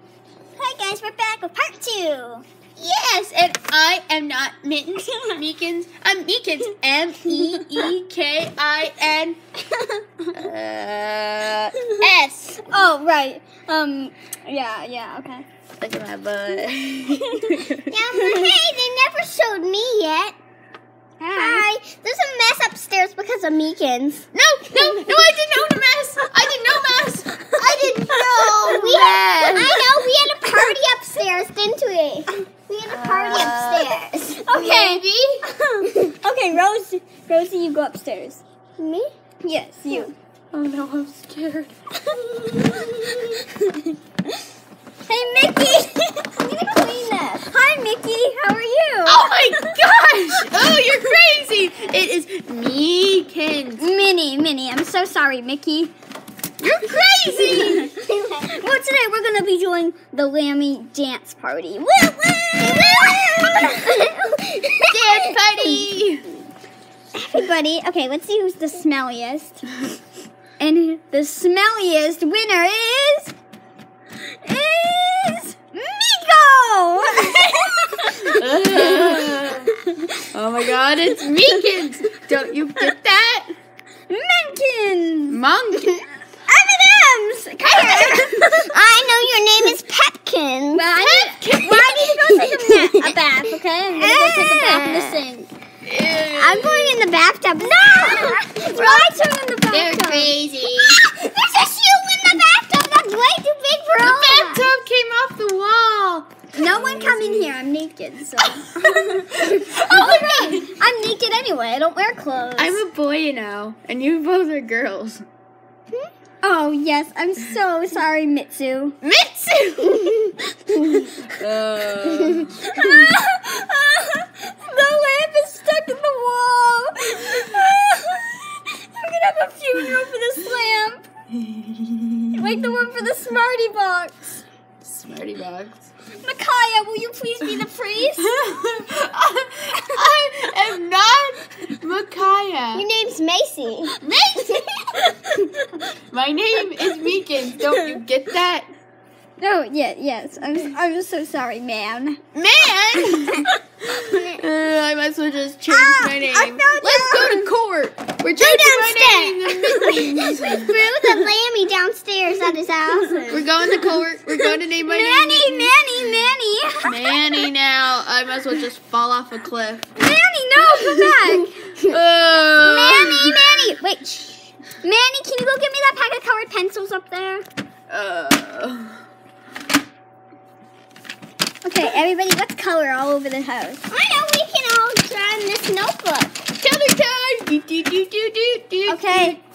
Hi guys, we're back with part 2. Yes, and I am not Mittens, Meekins. I'm Meekins, M-E-E-K-I-N-S. Oh, right. Yeah, okay. Look at my butt. Yeah, hey, they never showed me yet. Hi. There's a mess upstairs because of Meekins. No, I didn't own a mess. I didn't know mess. I didn't know. I know, we had a party upstairs, didn't we? We had a party upstairs. Okay. Okay, Rosie, you go upstairs. Me? Yes, you. Oh no, I'm scared. Hey, Mickey. I'm going to clean this. Hi, Mickey. How are you? Oh my gosh. Oh, you're crazy. It is Meekins. Minnie. I'm so sorry, Mickey. You're crazy. Well, today we're going to be doing the Lamby dance party. Woo, woo! Dance party. Everybody, okay, let's see who's the smelliest. And the smelliest winner is Miko! Oh my god, it's Meekins. Don't you get that? Menkins! Monkey. M&M's! Come here. I know your name is Petkins. Well, I need to go take a bath, okay? I'm going to go take a bath in the sink. I'm going in the bathtub. No! Why turn in the bathtub? They're crazy. There's a shoe in the bathtub. That's way too big for all. The bathtub came off the wall. No one come in here. I'm naked, so. Oh my god. I'm naked anyway. I don't wear clothes. I'm a boy, you know, and you both are girls. Oh, yes. I'm so sorry, Mitsu. Mitsu! The lamp is stuck in the wall. We're going to have a funeral for this lamp. Like the one for the Smarty Box. Smarty Box. Micaiah, will you please be the priest? I am not Micaiah. Your name's Macy. Macy! My name is Meekins. Don't you get that? Oh, yes. I'm so sorry, man. Man! I might as well just change my name. Let's go to court. We're changing my name to We threw the Lamby downstairs at his house. We're going to court. We're going to name my name. Manny now. I might as well just fall off a cliff. Manny, no, come back. Manny. Wait, shh. Manny, can you go get me that pack of colored pencils up there? Okay, everybody, let's color all over the house. I know, we can all draw in this notebook. Color time! Okay,